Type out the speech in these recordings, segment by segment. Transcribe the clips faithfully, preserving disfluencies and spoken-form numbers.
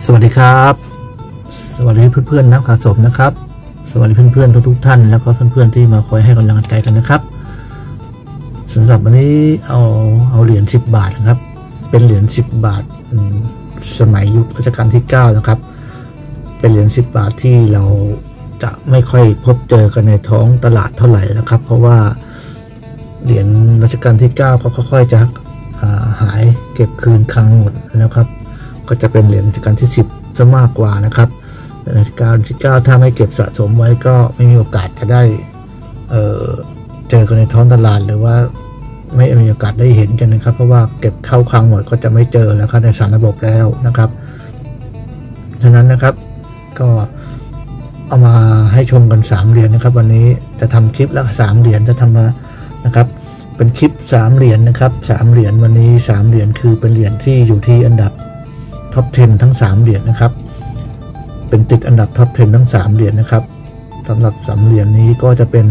สวัสดีครับสวัสดีเพื่อนๆนักสะสมนะครับสวัสดีเพื่อนๆทุกๆท่านแล้วก็เพื่อนๆที่มาคอยให้กำลังใจกันนะครับสำหรับวันนี้เอาเอาเหรียญสิบบาทนะครับเป็นเหรียญสิบบาทสมัยยุครัชกาลที่เก้านะครับเป็นเหรียญสิบบาทที่เราจะไม่ค่อยพบเจอกันในท้องตลาดเท่าไหร่นะครับเพราะว่าเหรียญรัชกาลที่เก้าก็ค่อยๆจะหายเก็บคืนคลังหมดแล้วครับก็จะเป็นเหรียญรัชกาลที่สิบซะมากกว่านะครับรัชกาลที่เก้าถ้าไม่เก็บสะสมไว้ก็ไม่มีโอกาสจะได้เอ่อเจอกันในท้องตลาดหรือว่าไม่มีโอกาสได้เห็นกันนะครับเพราะว่าเก็บเข้าคลังหมดก็จะไม่เจอแล้วครับในสารระบบแล้วนะครับฉะนั้นนะครับก็เอามาให้ชมกันสามเหรียญนะครับวันนี้จะทำคลิปแล้วสามเหรียญจะทำมานะครับเป็นคลิปสามเหรียญนะครับสามเหรียญวันนี้สามเหรียญคือเป็นเหรียญที่อยู่ที่อันดับท็อปสิบทั้งสามเหรียญนะครับเป็นติดอันดับท็อปสิบทั้งสามเหรียญนะครับสำหรับสามเหรียญนี้ก็จะเป็น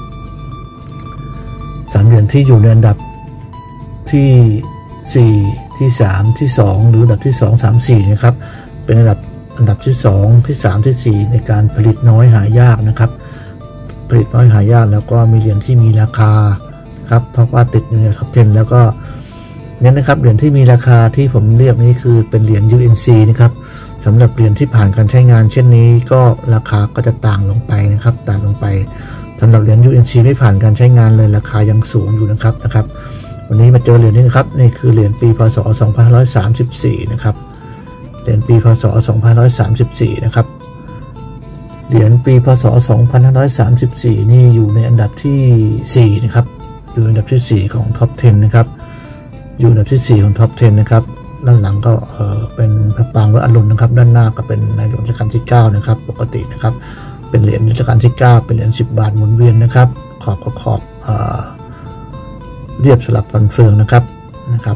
สามเหรียญที่อยู่ในอันดับที่สี่ที่สามที่สองหรืออันดับที่สอง สาม สี่นะครับเป็นอันดับอันดับที่สองที่สามที่สี่ในการผลิตน้อยหายากนะครับผลิตน้อยหายากแล้วก็มีเหรียญที่มีราคาครับเพราะว่าติดอยู่ในท็อปสิบแล้วก็เนี่ยนะครับเหรียญที่มีราคาที่ผมเรียกนี้คือเป็นเหรียญ ยู เอ็น ซี นะครับสำหรับเหรียญที่ผ่านการใช้งานเช่นนี้ก็ราคาก็จะต่างลงไปนะครับต่างลงไปสำหรับเหรียญ ยู เอ็น ซี ไม่ผ่านการใช้งานเลยราคายังสูงอยู่นะครับนะครับวันนี้มาเจอเหรียญนี้นะครับนี่คือเหรียญปีพ.ศ. สองพันห้าร้อยสามสิบสี่นะครับเหรียญปีพ.ศ. สองพันห้าร้อยสามสิบสี่นะครับเหรียญปีพ.ศ. สองพันห้าร้อยสามสิบสี่นี่อยู่ในอันดับที่สี่นะครับอยู่อันดับที่สี่ของท็อปสิบนะครับอยู่อันดับที่สี่ของท็อปสิบนะครับด้านหลังก็เออเป็นพระปรางวัดอรุณนะครับด้านหน้าก็เป็นในหลวงรัชกาลที่เก้านะครับปกตินะครับเป็นเหรียญรัชกาลที่เก้าเป็นเหรียญสิบบาทหมุนเวียนนะครับขอบก็ขอบเอ่อเรียบสลับฟันเฟืองนะครับนะครับ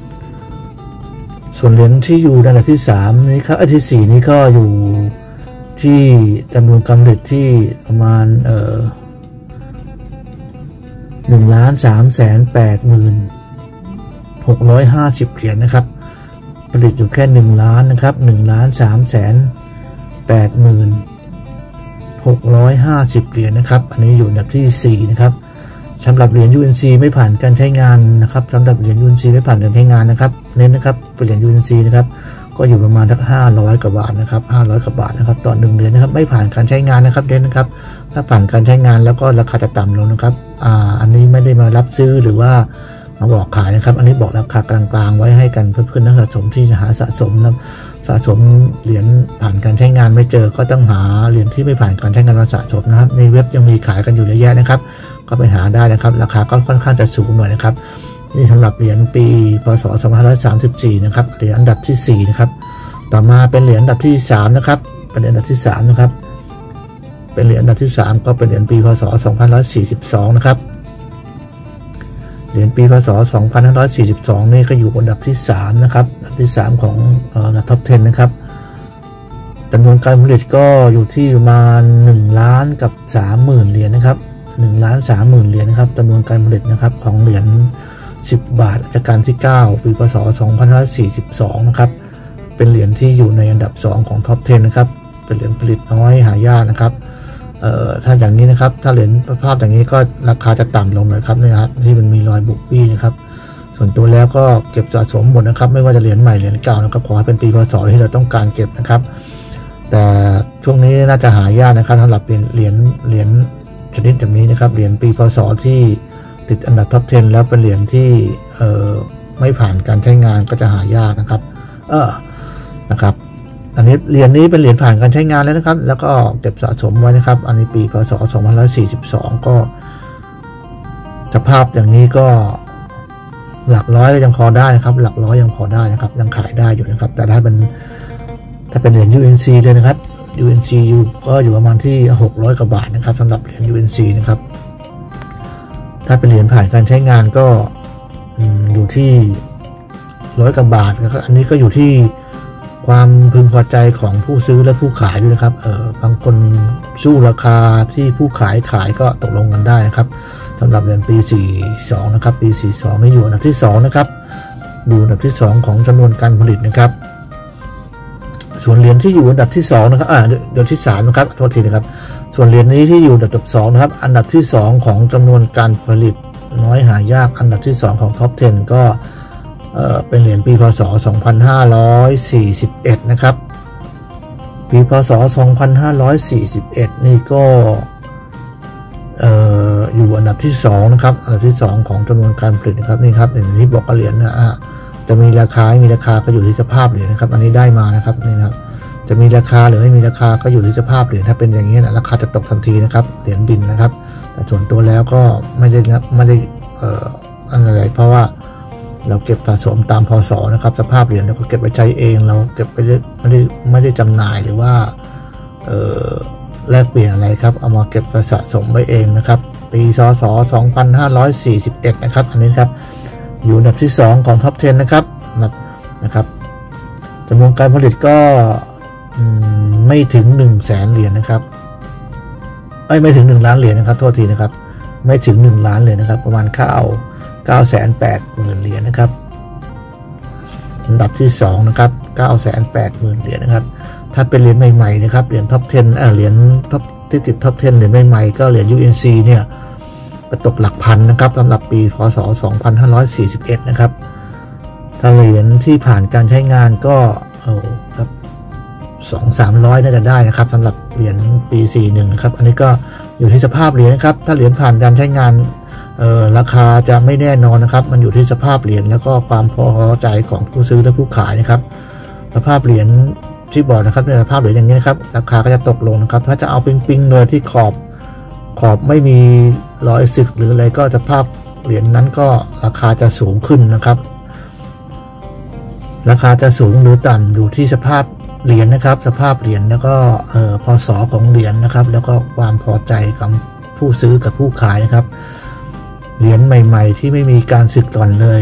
ส่วนเหรียญที่อยู่ในอันดับที่สามนี้ครับอันที่สี่นี้ก็อยู่ที่จำนวนกำลังที่ประมาณเอ่อหนึ่งล้านสามแสนแปดหมื่นหกร้อยห้าสิบเหรียญนะครับผลิตอยู่แค่หนึ่งล้านนะครับหนึ่งล้านสามแสนแปดหมื่นหกร้อยห้าสิบเหรียญนะครับอันนี้อยู่อันดับที่สี่นะครับสำหรับเหรียญ ยู เอ็น ซี ไม่ผ่านการใช้งานนะครับสำหรับเหรียญ ยู เอ็น ซี ไม่ผ่านการใช้งานนะครับเน้นนะครับเป็นเหรียญ ยู เอ็น ซี นะครับก็อยู่ประมาณสักห้าร้อยกว่าบาทนะครับห้าร้อยกว่าบาทนะครับต่อหนึ่งเหรียญนะครับไม่ผ่านการใช้งานนะครับเน้นนะครับถ้าผ่านการใช้งานแล้วก็ราคาจะต่ำลงนะครับอ่าอันนี้ไม่ได้มารับซื้อหรือว่ามาบอกขายนะครับอันนี้บอกราคากลางๆไว้ให้กันเพื่อนๆนักสะสมที่จะหาสะสมนะสะสมเหรียญผ่านการใช้งานไม่เจอก็ต้องหาเหรียญที่ไม่ผ่านการใช้งานมาสะสมนะครับในเว็บยังมีขายกันอยู่เยอะแยะนะครับก็ไปหาได้นะครับราคาก็ค่อนข้างจะสูงหน่อยนะครับนี่สำหรับเหรียญปีพ.ศ. สองพันห้าร้อยสามสิบสี่นะครับเหรียญอันดับที่สี่นะครับต่อมาเป็นเหรียญอันดับที่สามนะครับเป็นเหรียญอันดับที่สามนะครับเป็นเหรียญอันดับที่สามก็เป็นเหรียญปีพ.ศ. สองพันห้าร้อยสี่สิบสองนะครับเหรียญปีพ.ศ. สองพันห้าร้อยสี่สิบสองนี่ก็อยู่อันดับที่สามนะครับอันดับที่สามของเอ่อท็อปสิบนะครับจำนวนการผลิตก็อยู่ที่ประมาณหนึ่งล้านกับสามหมื่นเหรียญนะครับหนึ่งล้านสามหมื่นเหรียญนะครับจำนวนการผลิตนะครับของเหรียญสิบบาทรัชกาลที่เก้าปีพ.ศ. สองพันห้าร้อยสี่สิบสองนะครับเป็นเหรียญที่อยู่ในอันดับสองของท็อปสิบนะครับเป็นเหรียญผลิตน้อยหายากนะครับเอ่อถ้าอย่างนี้นะครับถ้าเหรียญภาพอย่างนี้ก็ราคาจะต่ำลงหน่อยครับนะครับที่มันมีรอยบุบบี้นะครับส่วนตัวแล้วก็เก็บสะสมหมดนะครับไม่ว่าจะเหรียญใหม่เหรียญเก่านะครับขอให้เป็นปีพ.ศ. ที่เราต้องการเก็บนะครับแต่ช่วงนี้น่าจะหายากนะครับสำหรับเป็นเหรียญเหรียญชนิดแบบนี้นะครับเหรียญปีพ.ศ. ที่ติดอันดับท็อปสิบแล้วเป็นเหรียญที่เอ่อไม่ผ่านการใช้งานก็จะหายากนะครับเออนะครับอันนี้เหรียญนี้เป็นเหรียญผ่านการใช้งานแล้วนะครับแล้วก็เก็บสะสมไว้นะครับอันนี้ปีพ.ศ. สองพันห้าร้อยสี่สิบสองก็สภาพอย่างนี้ก็หลักร้อยยังพอได้นะครับหลักร้อยยังพอได้นะครับยังขายได้อยู่นะครับแต่ถ้าเป็นถ้าเป็นเหรียญ ยู เอ็น ซี เลยนะครับ ยู เอ็น ซี อยู่ก็อยู่ประมาณที่หกร้อยกว่าบาทนะครับสำหรับเหรียญ ยู เอ็น ซี นะครับถ้าเป็นเหรียญผ่านการใช้งานก็อยู่ที่ร้อยกว่าบาทนะครับอันนี้ก็อยู่ที่ความพึงพอใจของผู้ซื้อและผู้ขายด้วยนะครับเออบางคนสู้ราคาที่ผู้ขายขายก็ตกลงกันได้นะครับสำหรับเหรียญปีสี่สิบสองนะครับปีสี่สิบสองนี่อยู่อันดับที่สองนะครับอยู่อันดับที่สองของจำนวนการผลิตนะครับส่วนเหรียญที่อยู่อันดับที่สองนะครับอ่าเดี๋ยวที่สามนะครับโทษทีนะครับส่วนเหรียญนี้ที่อยู่อันดับสองนะครับอันดับที่สองของจำนวนการผลิตน้อยหายากอันดับที่สองของท็อปสิบก็เอ่อเป็นเหรียญปีพศสองพันห้าร้อยสี่สิบเอ็ดนะครับปีพศสองพันห้าร้อยสี่สิบเอ็ดนี่ก็เอ่ออยู่อันดับที่สองนะครับอันดับที่สองของจำนวนการผลิตนะครับนี่ครับอย่างที่บอกเหรียญนะอ่ะจะมีราคาไม่มีราคาก็อยู่ที่สภาพเหรียญนะครับอันนี้ได้มานะครับนี่นะครับจะมีราคาหรือไม่มีราคาก็อยู่ที่สภาพเหรียญถ้าเป็นอย่างนี้นะราคาจะตกทันทีนะครับเหรียญบินนะครับแต่ส่วนตัวแล้วก็ไม่ได้ไม่ได้เอ่ออะไรเพราะว่าเราเก็บสะสมตามพศนะครับสภาพเหรียญเราก็เก็บไว้ใช้เองเราเก็บไปไม่ได้ไม่ได้จำหน่ายหรือว่าเอ่อแลกเปลี่ยนอะไรครับเอามาเก็บสะสมไว้เองนะครับปีพศสองพันห้าร้อยสี่สิบเอ็ดนะครับอันนี้ครับอยู่อันดับที่สองของท็อปสิบนะครับนะครับจำนวนการผลิตก็ไม่ถึงหนึ่งแสนเหรียญนะครับไม่ไม่ถึงหนึ่งล้านเหรียญนะครับโทษทีนะครับไม่ถึงหนึ่งล้านเลยนะครับประมาณเก้าเก้าแสนแปดหมื่นเหรียญนะครับอันดับที่สองนะครับเก้าแสนแปดหมื่นเหรียญนะครับถ้าเป็นเหรียญใหม่ๆนะครับเหรียญท็อปสิบเอ่อเหรียญท็อปที่ติดท็อปสิบเหรียญใหม่ๆก็เหรียญ ยู เอ็น ซี เนี่ยก็ตกหลักพันนะครับสำหรับปีพศสองพันห้าร้อยสี่สิบเอ็ดนะครับถ้าเหรียญที่ผ่านการใช้งานก็โอ้ครับสองสามร้อยน่าจะได้นะครับสำหรับเหรียญปีสี่สิบเอ็ดนะครับอันนี้ก็อยู่ที่สภาพเหรียญนะครับถ้าเหรียญผ่านการใช้งานเอ่อราคาจะไม่แน่นอนนะครับมันอยู่ที่สภาพเหรียญแล้วก็ความพอใจของผู้ซื้อและผู้ขายนะครับสภาพเหรียญที่บอกนะครับในสภาพเหรียญอย่างนี้นะครับราคาก็จะตกลงนะครับถ้าจะเอาปิ๊งๆเลยที่ขอบขอบไม่มีรอยสึกหรืออะไรก็สภาพเหรียญนั้นก็ราคาจะสูงขึ้นนะครับราคาจะสูงหรือต่ำอยู่ที่สภาพเหรียญนะครับสภาพเหรียญแล้วก็เอ่อพศของเหรียญนะครับแล้วก็ความพอใจของผู้ซื้อกับผู้ขายนะครับเหรียญใหม่ๆที่ไม่มีการสึกก่อนเลย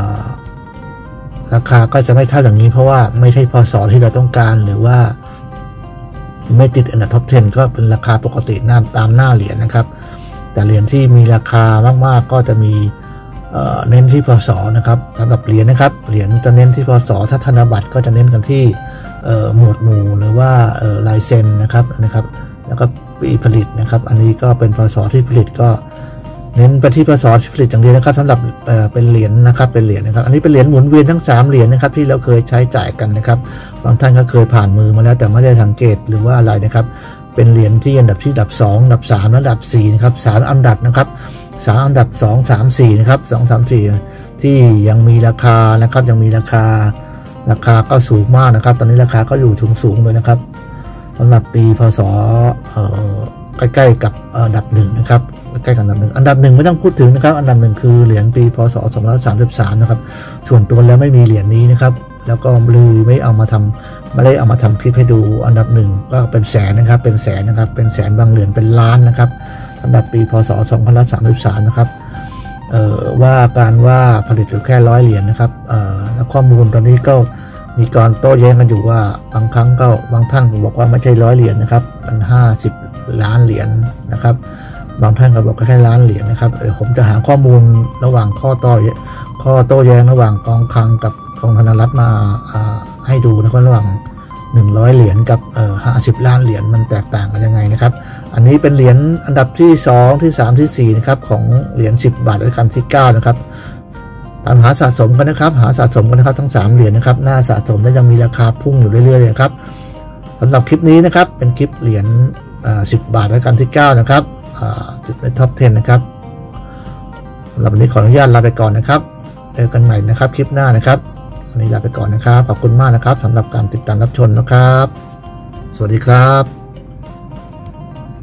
ราคาก็จะไม่เท่าอย่างนี้เพราะว่าไม่ใช่พศที่เราต้องการหรือว่าไม่ติดอันดับท็อปสิบก็เป็นราคาปกติหน้าตามหน้าเหรียญนะครับแต่เหรียญที่มีราคามากๆก็จะมีเน้นที่พศนะครับสำหรับเหรียญนะครับเหรียญจะเน้นที่พศถ้าธนบัตรก็จะเน้นกันที่หมวดหมู่หรือว่าลายเซ็นนะครับนะครับแล้วก็ปีผลิตนะครับอันนี้ก็เป็นพศที่ผลิตก็เน้นไปที่พศที่ผลิตอย่างเดียวนะครับสำหรับเป็นเหรียญนะครับเป็นเหรียญนะครับอันนี้เป็นเหรียญหมุนเวียนทั้งสามเหรียญนะครับที่เราเคยใช้จ่ายกันนะครับบางท่านก็เคยผ่านมือมาแล้วแต่ไม่ได้สังเกตหรือว่าอะไรนะครับเป็นเหรียญที่อันดับที่อันดับสองอันดับสามอันดับสี่นะครับสามอันดับนะครับสามอันดับสอง สาม สี่นะครับสอง สาม สี่ที่ยังมีราคานะครับยังมีราคาราคาก็สูงมากนะครับตอนนี้ราคาก็อยู่สูงสูงเลยนะครับสำหรับปีพศใกล้ๆกับอันดับหนึ่งนะครับใกล้กับอันดับหนึ่งอันดับหนึ่งไม่ต้องพูดถึงนะครับอันดับหนึ่งคือเหรียญปีพศสองพันห้าร้อยสามสิบสามนะครับส่วนตัวแล้วไม่มีเหรียญนี้นะครับแล้วก็เลยไม่เอามาทำไม่ได้เอามาทำคลิปให้ดูอันดับหนึ่งก็เป็นแสนนะครับเป็นแสนนะครับเป็นแสนบางเหรียญเป็นล้านนะครับสำหรับปีพศสองพันห้าร้อยสามสิบสามนะครับว่าการว่าผลิตอยู่แค่ร้อยเหรียญนะครับแล้วข้อมูลตอนนี้ก็มีการโต้แย้งกันอยู่ว่าบางครั้งก็บางท่านก็บอกว่าไม่ใช่ร้อยเหรียญนะครับมันห้าสิบล้านเหรียญนะครับบางท่านก็บอกแค่ล้านเหรียญนะครับผมจะหาข้อมูลระหว่างข้อต่อข้อโต้แย้งระหว่างกองคลังกับกองธนรัฐมาให้ดูนะครับระหว่างหนึ่งร้อยเหรียญกับห้าสิบล้านเหรียญมันแตกต่างกันยังไงนะครับอันนี้เป็นเหรียญอันดับที่สองที่สามที่สี่นะครับของเหรียญสิบบาทและกันที่เก้านะครับตามหาสะสมกันนะครับหาสะสมกันนะครับทั้งสามเหรียญนะครับหน้าสะสมและยังมีราคาพุ่งอยู่เรื่อยๆเลยครับสำหรับคลิปนี้นะครับเป็นคลิปเหรียญสิบบาทและกันที่เก้านะครับจุดในท็อปสิบนะครับสำหรับวันนี้ขออนุญาตลาไปก่อนนะครับเจอกันใหม่นะครับคลิปหน้านะครับวันนี้ลาไปก่อนนะครับขอบคุณมากนะครับสำหรับการติดตามรับชมนะครับสวัสดีครับ